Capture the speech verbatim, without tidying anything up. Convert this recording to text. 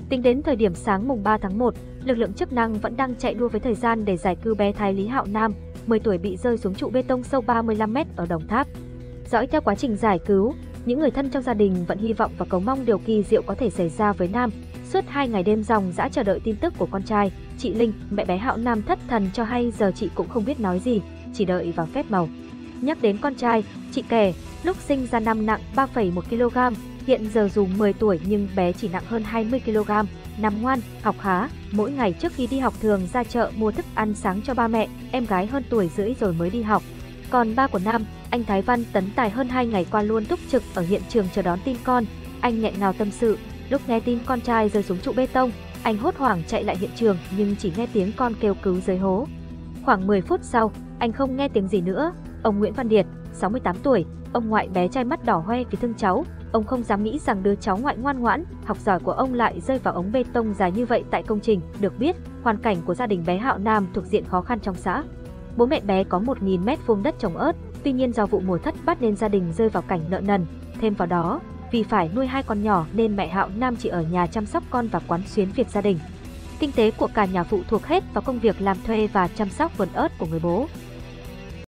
Tính đến thời điểm sáng mùng ba tháng một, lực lượng chức năng vẫn đang chạy đua với thời gian để giải cứu bé Thái Lý Hạo Nam, mười tuổi bị rơi xuống trụ bê tông sâu ba mươi lăm mét ở Đồng Tháp. Dõi theo quá trình giải cứu, những người thân trong gia đình vẫn hy vọng và cầu mong điều kỳ diệu có thể xảy ra với Nam. Suốt hai ngày đêm ròng rã chờ đợi tin tức của con trai, chị Linh, mẹ bé Hạo Nam thất thần cho hay giờ chị cũng không biết nói gì, chỉ đợi vào phép màu. Nhắc đến con trai, chị kể, lúc sinh ra Nam nặng ba phẩy một ki lô gam, hiện giờ dù mười tuổi nhưng bé chỉ nặng hơn hai mươi ki lô gam. Nam ngoan, học khá, mỗi ngày trước khi đi học thường ra chợ mua thức ăn sáng cho ba mẹ, em gái hơn tuổi rưỡi rồi mới đi học. Còn ba của Nam, anh Thái Văn Tấn Tài hơn hai ngày qua luôn túc trực ở hiện trường chờ đón tin con. Anh nghẹn ngào tâm sự, lúc nghe tin con trai rơi xuống trụ bê tông, anh hốt hoảng chạy lại hiện trường nhưng chỉ nghe tiếng con kêu cứu dưới hố. Khoảng mười phút sau, anh không nghe tiếng gì nữa. Ông Nguyễn Văn Điệt, sáu mươi tám tuổi, ông ngoại bé trai mắt đỏ hoe vì thương cháu. Ông không dám nghĩ rằng đứa cháu ngoại ngoan ngoãn, học giỏi của ông lại rơi vào ống bê tông dài như vậy tại công trình. Được biết, hoàn cảnh của gia đình bé Hạo Nam thuộc diện khó khăn trong xã. Bố mẹ bé có một nghìn mét vuông đất trồng ớt, tuy nhiên do vụ mùa thất bát nên gia đình rơi vào cảnh nợ nần. Thêm vào đó, vì phải nuôi hai con nhỏ nên mẹ Hạo Nam chỉ ở nhà chăm sóc con và quán xuyến việc gia đình. Kinh tế của cả nhà phụ thuộc hết vào công việc làm thuê và chăm sóc vườn ớt của người bố.